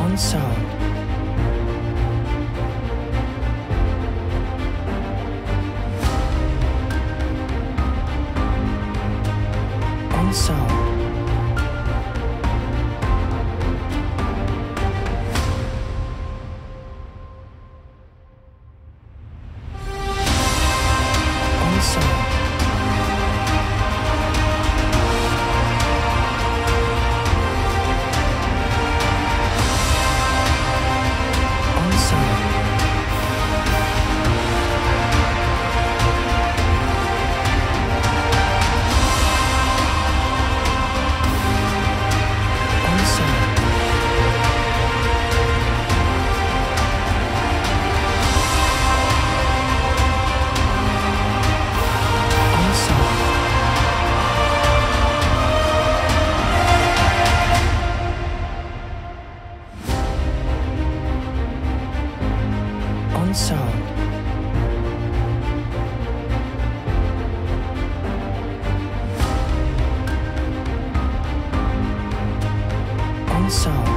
on sound, on sound, on sound, on sound, on sound, on sound, on sound, on sound,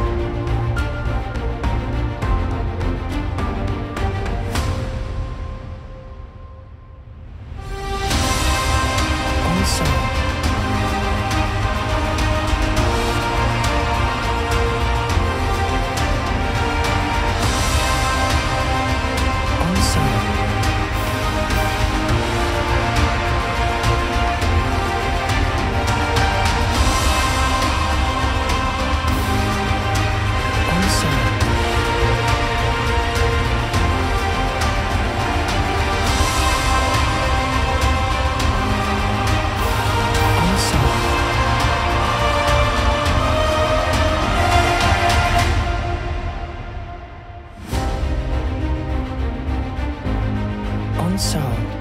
on sound, on sound, on sound, on sound, on sound.